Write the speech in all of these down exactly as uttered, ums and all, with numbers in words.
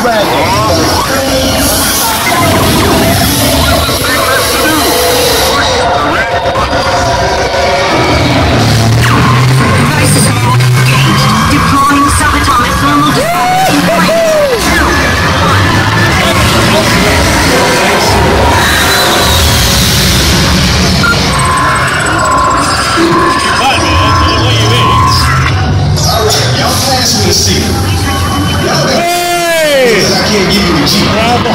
Deploying subatomic thermal defense in three, two, Fine, man. I'll let you in. Alright, y'all pass me a seat. Hey! I can't give you a G. Bravo.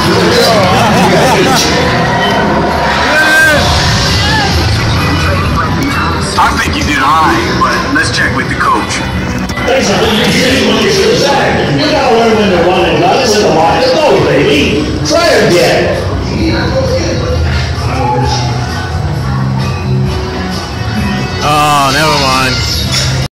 I think you did alright, but let's check with the coach. Basically, you see what you should say. You gotta learn when to run and not with the line.